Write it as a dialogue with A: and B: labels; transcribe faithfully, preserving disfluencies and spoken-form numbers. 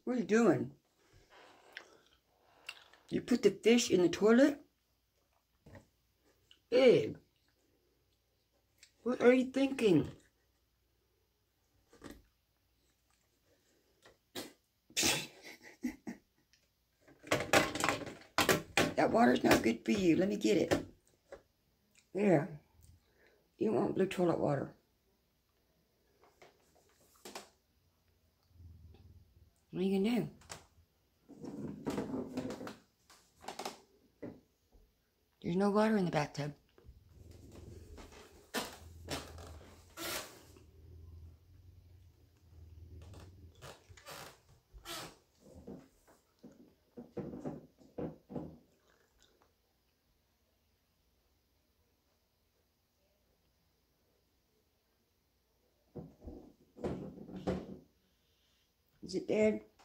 A: What are you doing? You put the fish in the toilet? Babe, what are you thinking? That water's not good for you. Let me get it. There. You want blue toilet water. What are you gonna do? There's no water in the bathtub. Is it dead?